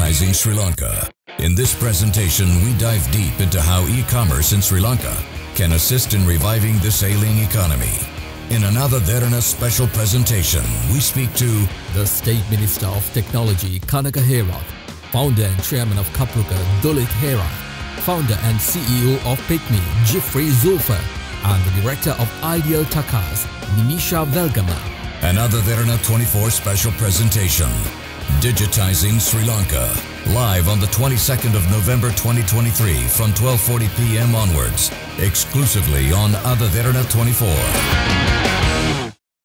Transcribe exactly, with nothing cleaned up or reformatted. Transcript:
Digitizing Sri Lanka. In this presentation, we dive deep into how e-commerce in Sri Lanka can assist in reviving the sailing economy. In another Derana special presentation, we speak to the State Minister of Technology, Kanaka Herath, founder and chairman of Kapruka, Dulit Herath, founder and C E O of Picme, Jeffrey Zulfa, and the director of Ideal Takas, Nimisha Velgama. Another Derana twenty-four special presentation, Digitizing Sri Lanka, live on the twenty-second of November twenty twenty-three from twelve forty p m onwards, exclusively on Other Derana twenty-four.